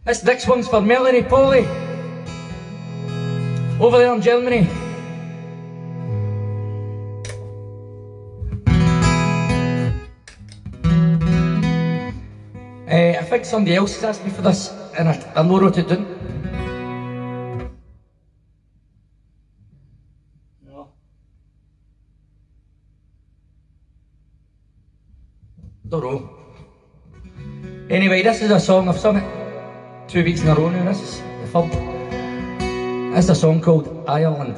This next one's for Melanie Polly, over there in Germany. I think somebody else has asked me for this, and I know wrote it down. No. Don't know. Anyway, this is a song, I've sung it 2 weeks in a row now, this is the third. This is a song called Ireland.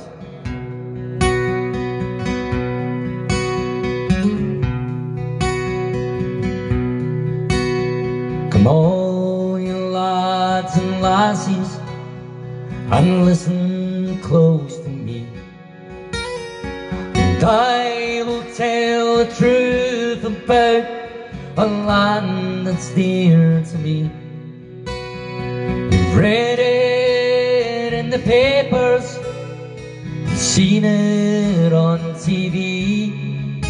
Come on, you lads and lassies, and listen close to me, and I will tell the truth about a land that's dear to me. You've read it in the papers, you've seen it on TV.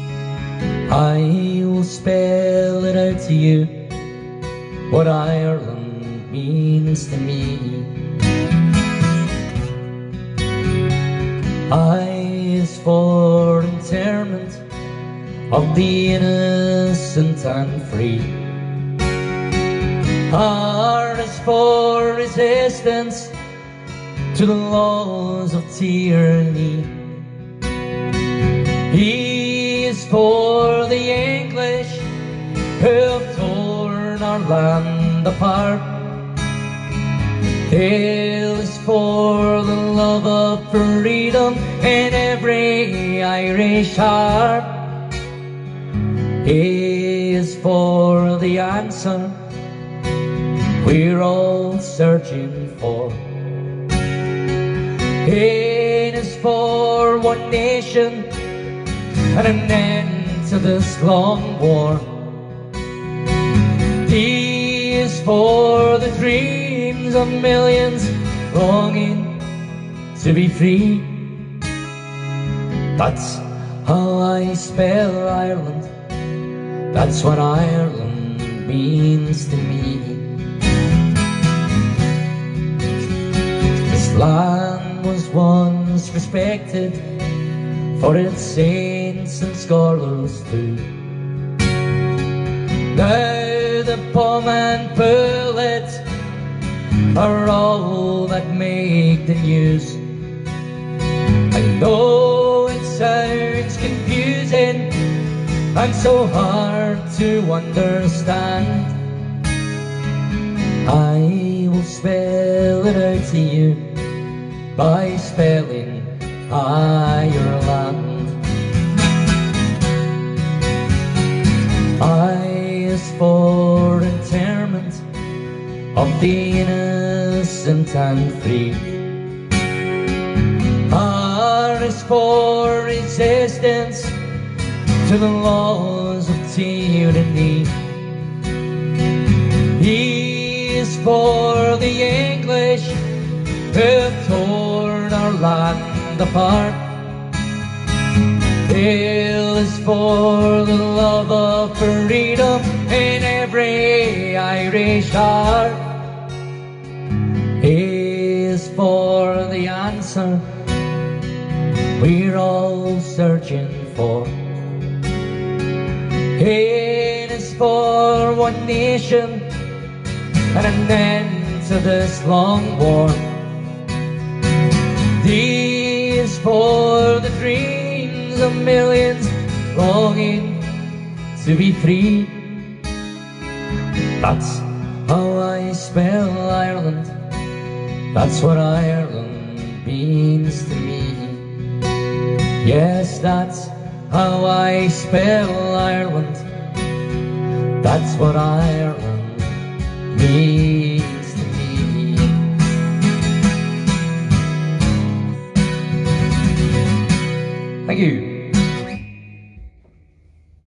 I will spell it out to you, what Ireland means to me. I is for interment of the innocent and free. R is for resistance to the laws of tyranny. E is for the English who have torn our land apart. L is for the love of freedom in every Irish heart. A is for the answer we're all searching for. N is for one nation and an end to this long war. D is for the dreams of millions longing to be free. That's how I spell Ireland. That's what Ireland means to me. This land was once respected for its saints and scholars too. Now the bomb and bullet are all that make the news. I know it sounds confusing and so hard to understand. I will spell it out to you by spelling Ireland. I is for interment of the innocent and free. R is for resistance to the laws of tyranny. E is for the English who have torn our land apart. L is for the love of freedom in every Irish heart. A is for the answer we're all searching for. N is for one nation and an end to this long war. D is for the dreams of millions longing to be free. That's how I spell Ireland. That's what Ireland means to me. Yes, that's how I spell Ireland. That's what Ireland means.